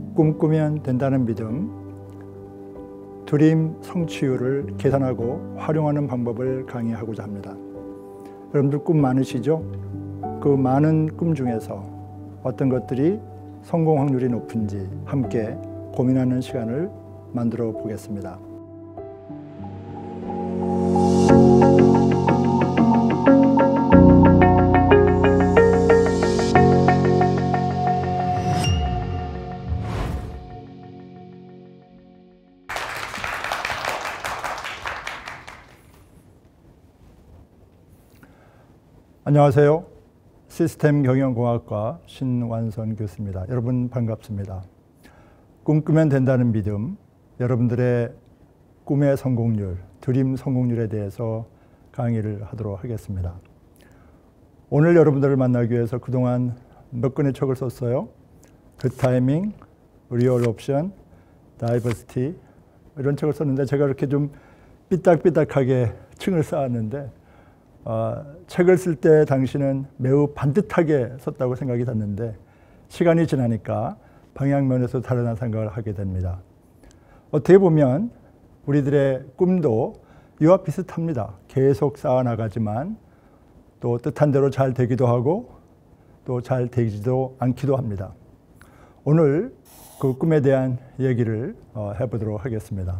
꿈꾸면 된다는 믿음, 드림 성취율을 계산하고 활용하는 방법을 강의하고자 합니다. 여러분들 꿈 많으시죠? 그 많은 꿈 중에서 어떤 것들이 성공 확률이 높은지 함께 고민하는 시간을 만들어 보겠습니다. 안녕하세요. 시스템 경영공학과 신완선 교수입니다. 여러분 반갑습니다. 꿈꾸면 된다는 믿음, 여러분들의 꿈의 성공률, 드림 성공률에 대해서 강의를 하도록 하겠습니다. 오늘 여러분들을 만나기 위해서 그동안 몇 권의 책을 썼어요. Good Timing, Real Option, Diversity 이런 책을 썼는데 제가 이렇게 좀 삐딱삐딱하게 층을 쌓았는데 책을 쓸 때 당시는 매우 반듯하게 썼다고 생각이 됐는데 시간이 지나니까 방향면에서 다른 생각을 하게 됩니다. 어떻게 보면 우리들의 꿈도 이와 비슷합니다. 계속 쌓아나가지만 또 뜻한 대로 잘 되기도 하고 또 잘 되지도 않기도 합니다. 오늘 그 꿈에 대한 얘기를 해보도록 하겠습니다.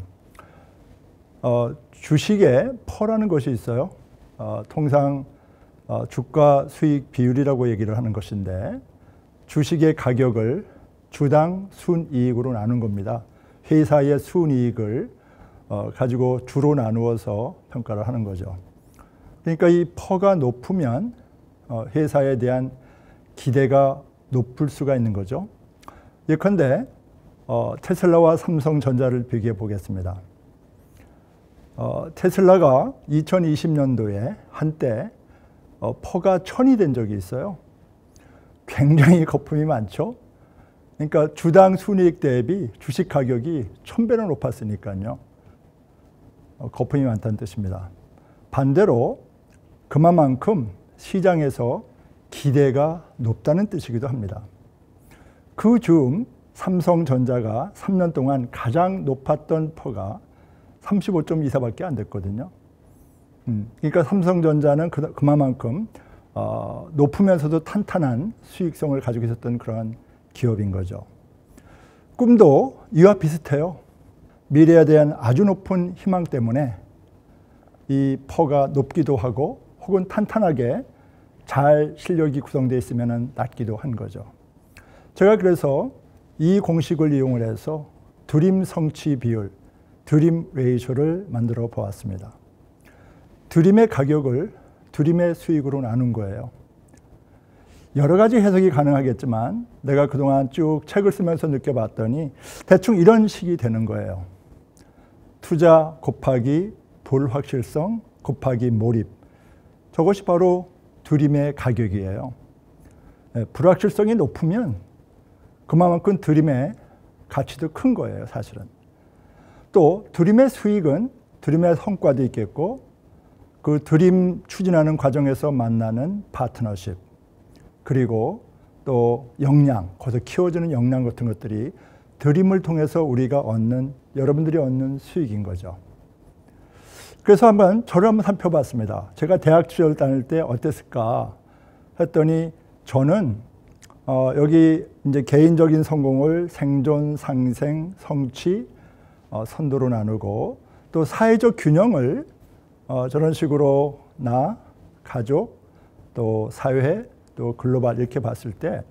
주식에 퍼라는 것이 있어요. 통상 주가 수익 비율이라고 얘기를 하는 것인데 주식의 가격을 주당 순이익으로 나눈 겁니다. 회사의 순이익을 가지고 주로 나누어서 평가를 하는 거죠. 그러니까 이 퍼가 높으면 회사에 대한 기대가 높을 수가 있는 거죠. 예컨대 테슬라와 삼성전자를 비교해 보겠습니다. 테슬라가 2020년도에 한때 퍼가 1000이 된 적이 있어요. 굉장히 거품이 많죠. 그러니까 주당 순이익 대비 주식 가격이 1000배나 높았으니까요. 거품이 많다는 뜻입니다. 반대로 그만큼 시장에서 기대가 높다는 뜻이기도 합니다. 그 중 삼성전자가 3년 동안 가장 높았던 퍼가 35.24밖에 안 됐거든요. 그러니까 삼성전자는 그만큼 높으면서도 탄탄한 수익성을 가지고 있었던 그런 기업인 거죠. 꿈도 이와 비슷해요. 미래에 대한 아주 높은 희망 때문에 이 퍼가 높기도 하고 혹은 탄탄하게 잘 실력이 구성되어 있으면 낮기도 한 거죠. 제가 그래서 이 공식을 이용을 해서 드림 성취 비율, 드림 레이쇼를 만들어 보았습니다. 드림의 가격을 드림의 수익으로 나눈 거예요. 여러 가지 해석이 가능하겠지만 내가 그동안 쭉 책을 쓰면서 느껴봤더니 대충 이런 식이 되는 거예요. 투자 곱하기 불확실성 곱하기 몰입. 저것이 바로 드림의 가격이에요. 불확실성이 높으면 그만큼 드림의 가치도 큰 거예요, 사실은. 또 드림의 수익은 드림의 성과도 있겠고 그 드림 추진하는 과정에서 만나는 파트너십 그리고 또 역량, 거기서 키워주는 역량 같은 것들이 드림을 통해서 우리가 얻는, 여러분들이 얻는 수익인 거죠. 그래서 저를 한번 살펴봤습니다. 제가 대학 시절 다닐 때 어땠을까 했더니 저는 여기 이제 개인적인 성공을 생존, 상생, 성취 선도로 나누고 또 사회적 균형을 저런 식으로 나, 가족, 또 사회, 또 글로벌 이렇게 봤을 때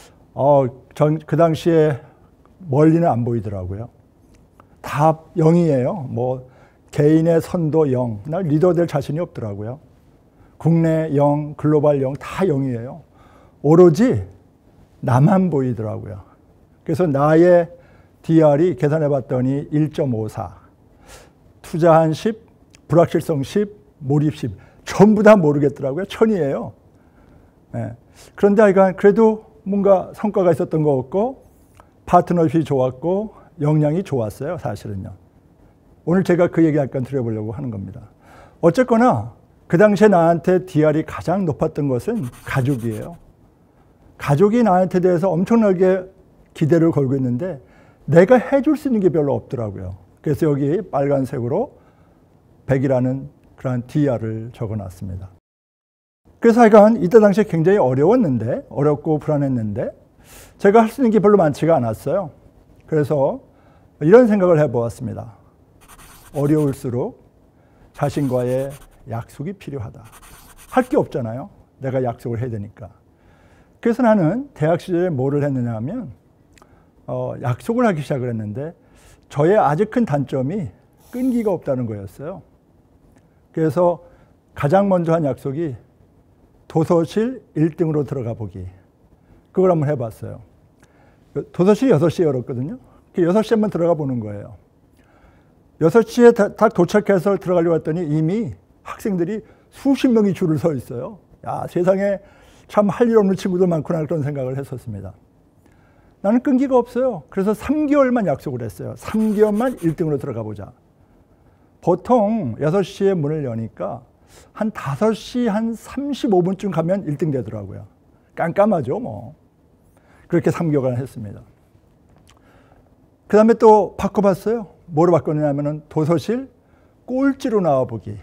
전 그 당시에 멀리는 안 보이더라고요. 다 0이에요. 뭐 개인의 선도 0, 나 리더 될 자신이 없더라고요. 국내 0, 글로벌 0, 다 0이에요. 오로지 나만 보이더라고요. 그래서 나의 DR이 계산해 봤더니 1.54, 투자한 10, 불확실성 10, 몰입 10, 전부 다 모르겠더라고요. 1000이에요. 네. 그런데 그래도 뭔가 성과가 있었던 것 같고 파트너십이 좋았고 역량이 좋았어요, 사실은요. 오늘 제가 그 얘기 약간 드려보려고 하는 겁니다. 어쨌거나 그 당시에 나한테 DR이 가장 높았던 것은 가족이에요. 가족이 나한테 대해서 엄청나게 기대를 걸고 있는데 내가 해줄 수 있는 게 별로 없더라고요. 그래서 여기 빨간색으로 100이라는 그런 DR을 적어놨습니다. 그래서 하여간 이때 당시에 굉장히 어려웠는데, 어렵고 불안했는데 제가 할 수 있는 게 별로 많지가 않았어요. 그래서 이런 생각을 해보았습니다. 어려울수록 자신과의 약속이 필요하다. 할 게 없잖아요. 내가 약속을 해야 되니까. 그래서 나는 대학 시절에 뭐를 했느냐 하면 약속을 하기 시작을 했는데 저의 아주 큰 단점이 끈기가 없다는 거였어요. 그래서 가장 먼저 한 약속이 도서실 1등으로 들어가 보기. 그걸 한번 해봤어요. 도서실이 6시에 열었거든요. 6시에 한번 들어가 보는 거예요. 6시에 딱 도착해서 들어가려고 했더니 이미 학생들이 수십 명이 줄을 서 있어요. 야, 세상에 참 할 일 없는 친구도 많구나 그런 생각을 했었습니다. 나는 끈기가 없어요. 그래서 3개월만 약속을 했어요. 3개월만 1등으로 들어가 보자. 보통 6시에 문을 여니까 한 5시 한 35분쯤 가면 1등 되더라고요. 깜깜하죠 뭐. 그렇게 3개월간 했습니다. 그 다음에 또 바꿔봤어요. 뭐로 바꿨냐면 도서실 꼴찌로 나와보기.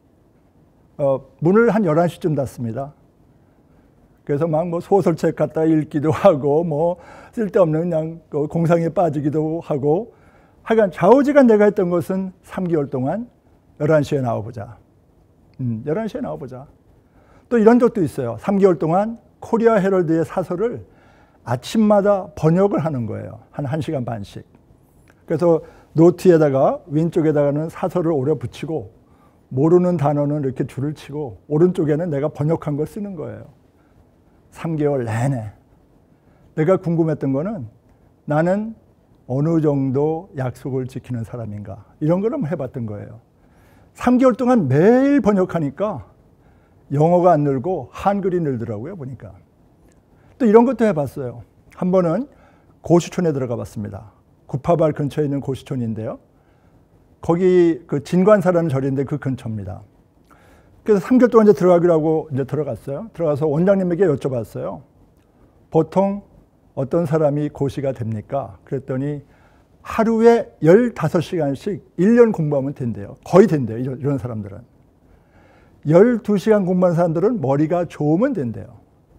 문을 한 11시쯤 닫습니다. 그래서 막 뭐 소설책 갖다 읽기도 하고 뭐 쓸데없는 그냥 공상에 빠지기도 하고 하여간 좌우지간 내가 했던 것은 3개월 동안 11시에 나와보자. 11시에 나와보자. 또 이런 적도 있어요. 3개월 동안 코리아 헤럴드의 사설을 아침마다 번역을 하는 거예요. 한 1시간 반씩. 그래서 노트에다가 왼쪽에다가는 사설을 오려 붙이고 모르는 단어는 이렇게 줄을 치고 오른쪽에는 내가 번역한 걸 쓰는 거예요. 3개월 내내. 내가 궁금했던 거는 나는 어느 정도 약속을 지키는 사람인가. 이런 걸 한번 해봤던 거예요. 3개월 동안 매일 번역하니까 영어가 안 늘고 한글이 늘더라고요, 보니까. 또 이런 것도 해봤어요. 한 번은 고시촌에 들어가 봤습니다. 구파발 근처에 있는 고시촌인데요. 거기 그 진관사라는 절인데 그 근처입니다. 그래서 3개월 동안 이제 들어가기로 하고 이제 들어갔어요. 들어가서 원장님에게 여쭤봤어요. 보통 어떤 사람이 고시가 됩니까? 그랬더니 하루에 15시간씩 1년 공부하면 된대요. 거의 된대요. 이런 사람들은. 12시간 공부하는 사람들은 머리가 좋으면 된대요.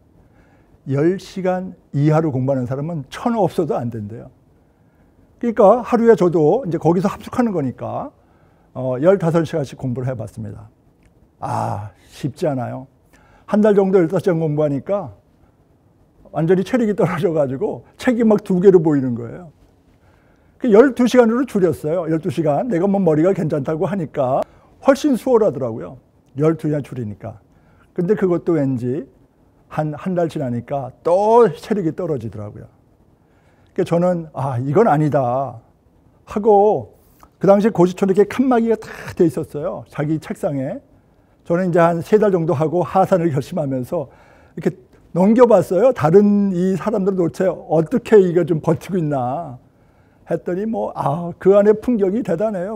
10시간 이하로 공부하는 사람은 천하 없어도 안 된대요. 그러니까 하루에 저도 이제 거기서 합숙하는 거니까 15시간씩 공부를 해봤습니다. 아, 쉽지 않아요. 한 달 정도 15시간 공부하니까 완전히 체력이 떨어져가지고 책이 막 2개로 보이는 거예요. 12시간으로 줄였어요. 12시간. 내가 뭐 머리가 괜찮다고 하니까 훨씬 수월하더라고요. 12시간 줄이니까. 근데 그것도 왠지 한 달 지나니까 또 체력이 떨어지더라고요. 그래서 저는 이건 아니다 하고 그 당시에 고시촌에 이렇게 칸막이가 다 돼 있었어요. 자기 책상에. 저는 이제 한 3달 정도 하고 하산을 결심하면서 이렇게 넘겨봤어요. 다른 이 사람들은 도대체 어떻게 이거 좀 버티고 있나 했더니 그 안에 풍경이 대단해요.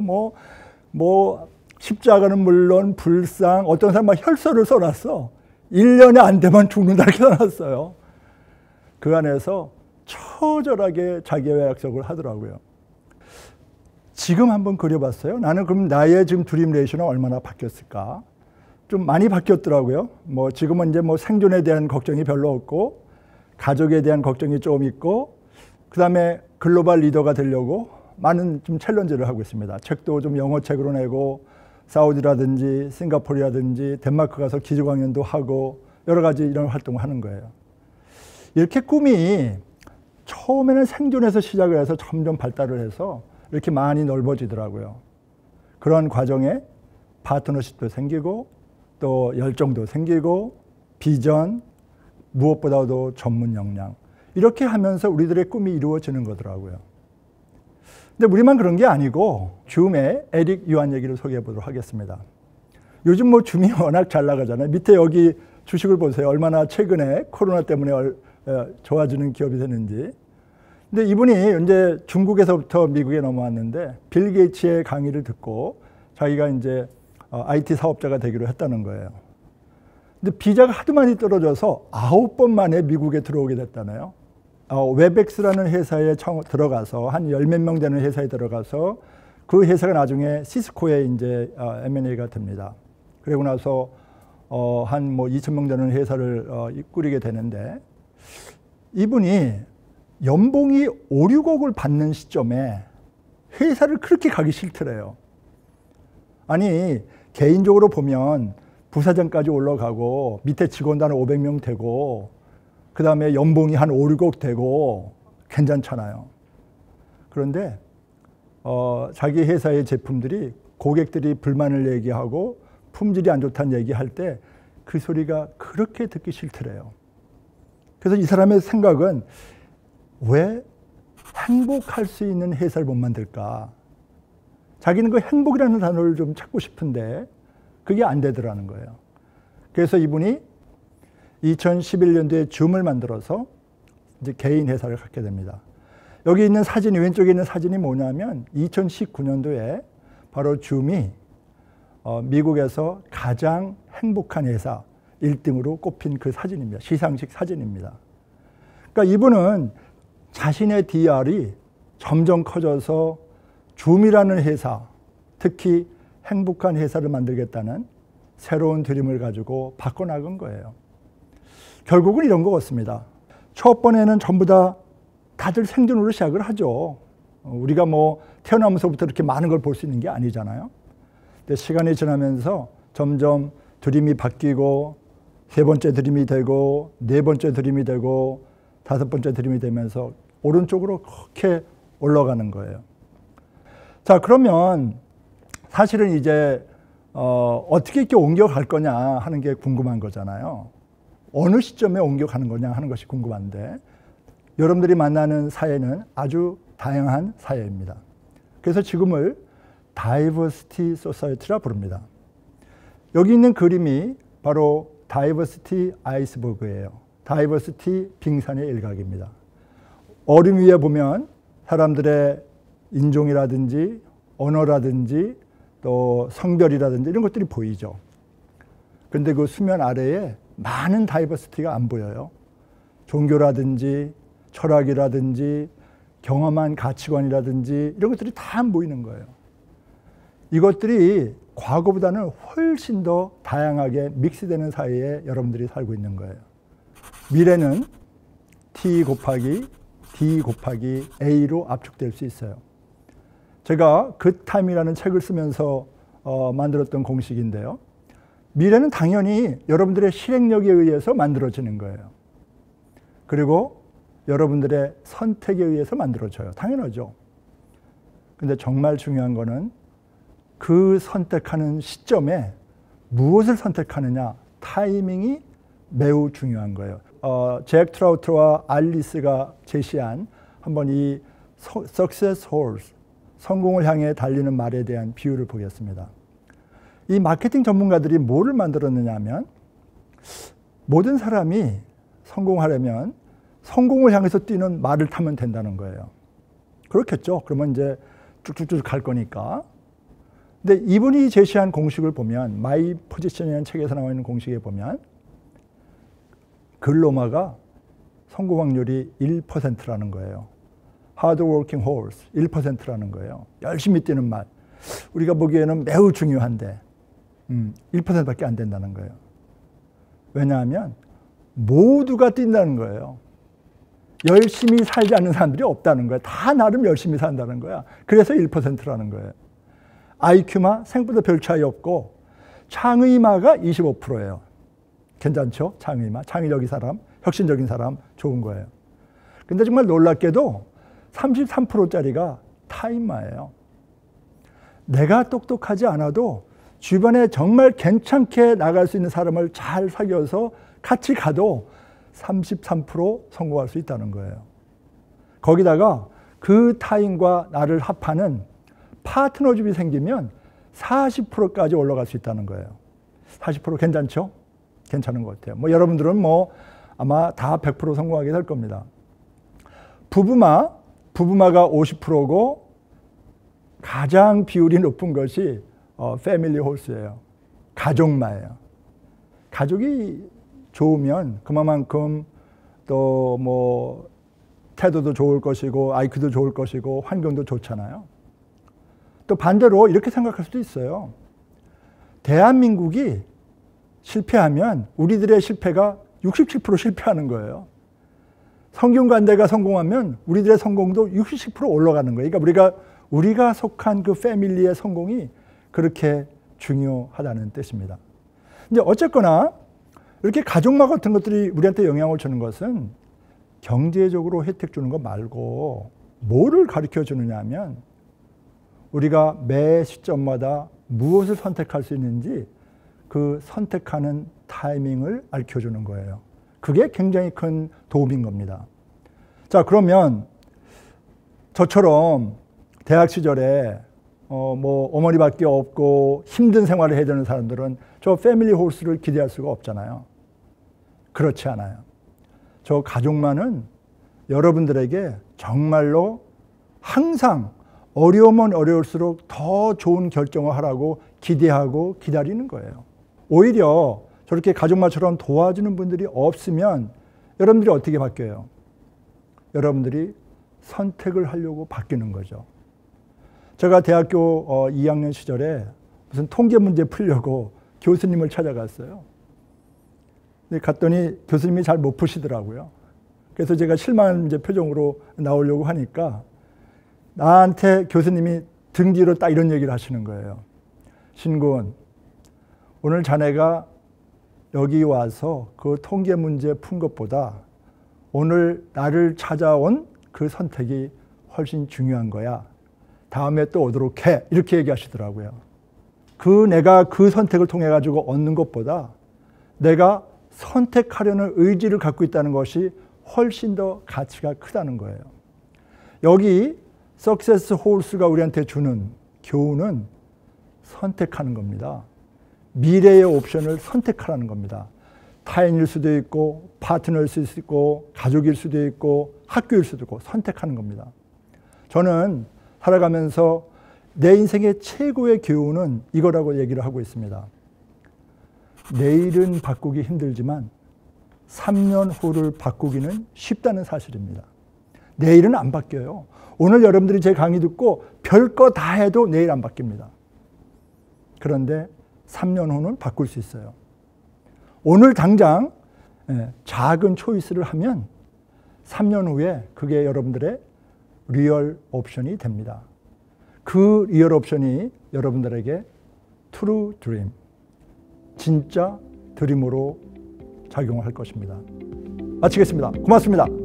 십자가는 물론 불상, 어떤 사람은 혈서를 써놨어. 1년이 안 되면 죽는다 이렇게 써놨어요. 그 안에서 처절하게 자기와 약속을 하더라고요. 지금 한번 그려봤어요. 나는 그럼 나의 지금 드림 레이션은 얼마나 바뀌었을까? 좀 많이 바뀌었더라고요. 지금은 이제 생존에 대한 걱정이 별로 없고 가족에 대한 걱정이 좀 있고 그다음에 글로벌 리더가 되려고 많은 좀 챌린지를 하고 있습니다. 책도 좀 영어 책으로 내고 사우디라든지 싱가포르라든지 덴마크 가서 기조 강연도 하고 여러 가지 이런 활동을 하는 거예요. 이렇게 꿈이 처음에는 생존에서 시작을 해서 점점 발달을 해서 이렇게 많이 넓어지더라고요. 그런 과정에 파트너십도 생기고 또 열정도 생기고 비전, 무엇보다도 전문 역량 이렇게 하면서 우리들의 꿈이 이루어지는 거더라고요. 근데 우리만 그런 게 아니고 줌의 에릭 유한 얘기를 소개해 보도록 하겠습니다. 요즘 줌이 워낙 잘 나가잖아요. 밑에 여기 주식을 보세요. 얼마나 최근에 코로나 때문에 좋아지는 기업이 되는지. 근데 이분이 이제 중국에서부터 미국에 넘어왔는데 빌 게이츠의 강의를 듣고 자기가 이제 IT 사업자가 되기로 했다는 거예요. 근데 비자가 하도 많이 떨어져서 9번 만에 미국에 들어오게 됐다네요. 웹엑스라는 회사에 들어가서 한 10몇 명 되는 회사에 들어가서 그 회사가 나중에 시스코에 이제 M&A가 됩니다. 그리고 나서 한 뭐 2,000명 되는 회사를 꾸리게 되는데 이분이 연봉이 5, 6억을 받는 시점에 회사를 그렇게 가기 싫더래요. 아니 개인적으로 보면 부사장까지 올라가고 밑에 직원도 한 500명 되고 그 다음에 연봉이 한 5, 6억 되고 괜찮잖아요. 그런데 자기 회사의 제품들이 고객들이 불만을 얘기하고 품질이 안 좋다는 얘기할 때 그 소리가 그렇게 듣기 싫더래요. 그래서 이 사람의 생각은 왜 행복할 수 있는 회사를 못 만들까? 자기는 그 행복이라는 단어를 좀 찾고 싶은데 그게 안 되더라는 거예요. 그래서 이분이 2011년도에 줌을 만들어서 이제 개인 회사를 갖게 됩니다. 여기 있는 사진이, 왼쪽에 있는 사진이 뭐냐면 2019년도에 바로 줌이 미국에서 가장 행복한 회사 1등으로 꼽힌 그 사진입니다. 시상식 사진입니다. 그러니까 이분은 자신의 DR이 점점 커져서 줌이라는 회사, 특히 행복한 회사를 만들겠다는 새로운 드림을 가지고 바꿔나간 거예요. 결국은 이런 것 같습니다. 첫 번에는 전부 다들 생존으로 시작을 하죠. 우리가 뭐 태어나면서부터 이렇게 많은 걸 볼 수 있는 게 아니잖아요. 근데 시간이 지나면서 점점 드림이 바뀌고 세 번째 드림이 되고 네 번째 드림이 되고 다섯 번째 드림이 되면서 오른쪽으로 그렇게 올라가는 거예요. 자, 그러면 사실은 이제 어떻게 이렇게 옮겨갈 거냐 하는 게 궁금한 거잖아요. 어느 시점에 옮겨가는 거냐 하는 것이 궁금한데 여러분들이 만나는 사회는 아주 다양한 사회입니다. 그래서 지금을 다이버시티 소사이티라 부릅니다. 여기 있는 그림이 바로 다이버시티 아이스버그예요. 다이버시티 빙산의 일각입니다. 얼음 위에 보면 사람들의 인종이라든지 언어라든지 또 성별이라든지 이런 것들이 보이죠. 그런데 그 수면 아래에 많은 다이버시티가 안 보여요. 종교라든지 철학이라든지 경험한 가치관이라든지 이런 것들이 다 안 보이는 거예요. 이것들이 과거보다는 훨씬 더 다양하게 믹스되는 사이에 여러분들이 살고 있는 거예요. 미래는 T 곱하기 D 곱하기 A로 압축될 수 있어요. 제가 굿타임이라는 책을 쓰면서 만들었던 공식인데요. 미래는 당연히 여러분들의 실행력에 의해서 만들어지는 거예요. 그리고 여러분들의 선택에 의해서 만들어져요. 당연하죠. 근데 정말 중요한 거는 그 선택하는 시점에 무엇을 선택하느냐, 타이밍이 매우 중요한 거예요. 잭 트라우트와 알리스가 제시한 한번 이 Success Horse, 성공을 향해 달리는 말에 대한 비유를 보겠습니다. 이 마케팅 전문가들이 뭐를 만들었느냐 하면 모든 사람이 성공하려면 성공을 향해서 뛰는 말을 타면 된다는 거예요. 그렇겠죠. 그러면 이제 쭉쭉쭉 갈 거니까. 근데 이분이 제시한 공식을 보면 마이 포지션이라는 책에서 나와 있는 공식에 보면 글로마가 성공 확률이 1%라는 거예요. Hard working horse 1%라는 거예요. 열심히 뛰는 말. 우리가 보기에는 매우 중요한데 1%밖에 안 된다는 거예요. 왜냐하면 모두가 뛴다는 거예요. 열심히 살지 않는 사람들이 없다는 거예요. 다 나름 열심히 산다는 거야. 그래서 1%라는 거예요. IQ마 생각보다 별 차이 없고 창의마가 25%예요. 괜찮죠? 창의마. 창의적인 사람, 혁신적인 사람 좋은 거예요. 근데 정말 놀랍게도 33%짜리가 타임마예요. 내가 똑똑하지 않아도 주변에 정말 괜찮게 나갈 수 있는 사람을 잘 사귀어서 같이 가도 33% 성공할 수 있다는 거예요. 거기다가 그 타임과 나를 합하는 파트너십이 생기면 40%까지 올라갈 수 있다는 거예요. 40% 괜찮죠? 괜찮은 것 같아요. 뭐 여러분들은 뭐 아마 다 100% 성공하게 될 겁니다. 부부마가 50%고 가장 비율이 높은 것이 패밀리 홀스예요. 가족마예요. 가족이 좋으면 그만큼 또 뭐 태도도 좋을 것이고 IQ도 좋을 것이고 환경도 좋잖아요. 또 반대로 이렇게 생각할 수도 있어요. 대한민국이 실패하면 우리들의 실패가 67% 실패하는 거예요. 성균관대가 성공하면 우리들의 성공도 60% 올라가는 거예요. 그러니까 우리가 속한 그 패밀리의 성공이 그렇게 중요하다는 뜻입니다. 이제 어쨌거나 이렇게 가족막 같은 것들이 우리한테 영향을 주는 것은 경제적으로 혜택 주는 것 말고 뭐를 가르쳐 주느냐 하면 우리가 매 시점마다 무엇을 선택할 수 있는지 그 선택하는 타이밍을 알려주는 거예요. 그게 굉장히 큰 도움인 겁니다. 자, 그러면 저처럼 대학 시절에 어머니밖에 없고 힘든 생활을 해야 되는 사람들은 저 패밀리 홀스를 기대할 수가 없잖아요. 그렇지 않아요. 저 가족만은 여러분들에게 정말로 항상 어려우면 어려울수록 더 좋은 결정을 하라고 기대하고 기다리는 거예요. 오히려 저렇게 가족만처럼 도와주는 분들이 없으면 여러분들이 어떻게 바뀌어요? 여러분들이 선택을 하려고 바뀌는 거죠. 제가 대학교 2학년 시절에 무슨 통계 문제 풀려고 교수님을 찾아갔어요. 갔더니 교수님이 잘 못 푸시더라고요. 그래서 제가 실망한 표정으로 나오려고 하니까 나한테 교수님이 등 뒤로 딱 이런 얘기를 하시는 거예요. 신군, 오늘 자네가 여기 와서 그 통계 문제 푼 것보다 오늘 나를 찾아온 그 선택이 훨씬 중요한 거야. 다음에 또 오도록 해. 이렇게 얘기하시더라고요. 내가 그 선택을 통해 가지고 얻는 것보다 내가 선택하려는 의지를 갖고 있다는 것이 훨씬 더 가치가 크다는 거예요. 여기 석세스 홀스가 우리한테 주는 교훈은 선택하는 겁니다. 미래의 옵션을 선택하라는 겁니다. 타인일 수도 있고 파트너일 수도 있고 가족일 수도 있고 학교일 수도 있고 선택하는 겁니다. 저는 살아가면서 내 인생의 최고의 교훈은 이거라고 얘기를 하고 있습니다. 내일은 바꾸기 힘들지만 3년 후를 바꾸기는 쉽다는 사실입니다. 내일은 안 바뀌어요. 오늘 여러분들이 제 강의 듣고 별거 다 해도 내일 안 바뀝니다. 그런데 3년 후는 바꿀 수 있어요. 오늘 당장 작은 초이스를 하면 3년 후에 그게 여러분들의 리얼 옵션이 됩니다. 그 리얼 옵션이 여러분들에게 트루 드림, 진짜 드림으로 작용을 할 것입니다. 마치겠습니다. 고맙습니다.